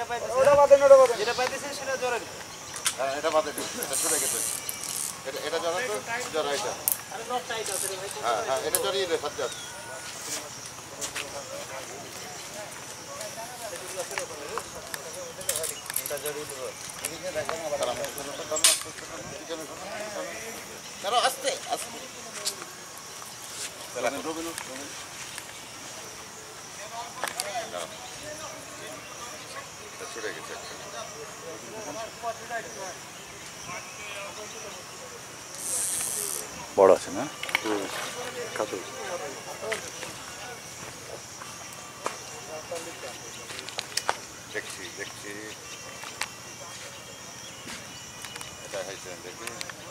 ওটা বাদে না, ওটা বাদে। যেটা পাইতেছে সেটা জোরে। হ্যাঁ এটা বাদে এটা ছুটে গেছে এটা জড়া তো জড়া এটা আরে নট টাইট আছে রে ভাই। হ্যাঁ হ্যাঁ এটা জড়িয়ে দে সাজ্জাদ এটা জড়িয়ে দেব। কারো আস্তে আস্তে ছুটে গেছে বড় আছে না কাতল দেখছি দেখছি এটা হয়েছে দেখি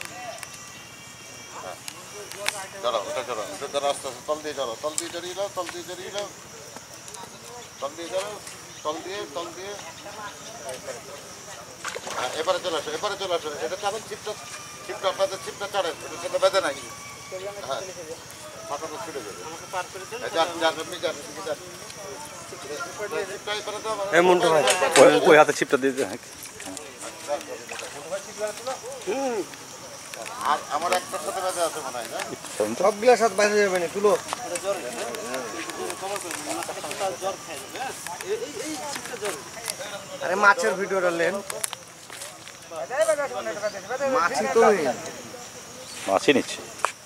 হ্যাঁ ধরো ওটা ধরো ওটা ধরো আস্তে আস্তে তল দিয়ে ধরো তল দিয়ে জড়িয়ে দাও তল দিয়ে জড়িয়ে দাও তল দিয়ে ধরো তল দিয়ে হ্যাঁ এবারে চলে আসো এটা চাবেন ছিপটা আপনাদের ছিপটা ছাড়েন সেটা বেঁধে নাই হ্যাঁ মাথাটা ছুটে যাবে ওই হাতে ছিপটা দিয়ে দে আর আমার একটার সাথে বেঁধে আছে মনে হয় না সবগুলা সাথে বাইরে যাবে না, তুলো। আরে মাছের ভিডিওটা নেন। মাছই তো নেই। মাছই নিচ্ছে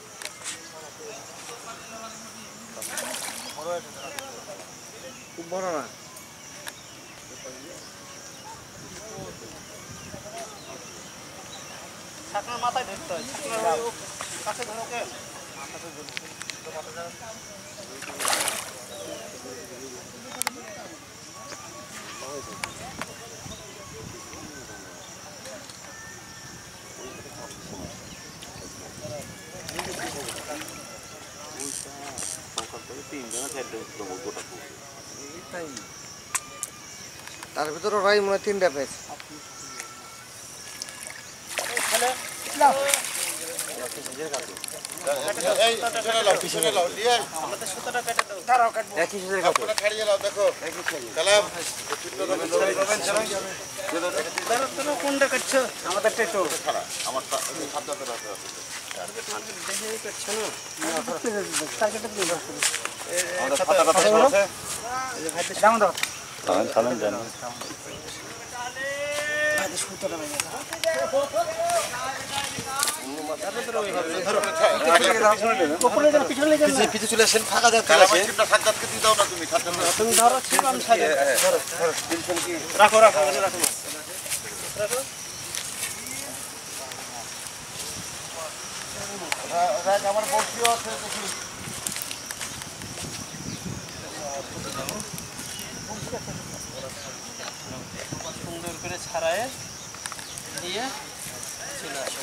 খুব বড় না। ছাকনার মাথায় ধরতে হয়। ছাকনার কাছে ধরো কে? মাথাতে ধরো। তার ভিতরে ওরাই মনে হয় 3টা পেয়েছে। আমাদের সুতোটা কেটে দাও। একই সাথে কাটো। ছাড়িয়ে নাও দেখো কালাম ধরো কোনটা কাটছো? আমাদের টেটো। ছাড়া আমার সাজ্জাদের হাতে আছে দেখে কাটছো না? টার্গেটে প্লে করো। আমাদের খাতাটা পেশ আছে দাম দাও। থামেন জান ভাই সুতোটা ভাই পিছু চলে আসেন, ফাঁকা জায়গা আছে। সাজ্জাদকে দিয়ে দাও না তুমি তুমি ধরো ছিপ আমি সাজে ধরো রাখো রাখো রাখো রাখো আমার বসিও আছে দেখি সুন্দর করে ছাড়ায় দিয়ে চলে আসো।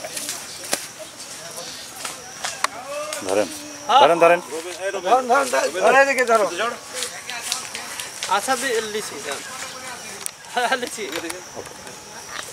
ধরেন ধরেন ধরেন ধরে দেখে ধরো। আচ্ছা লিচি লিচি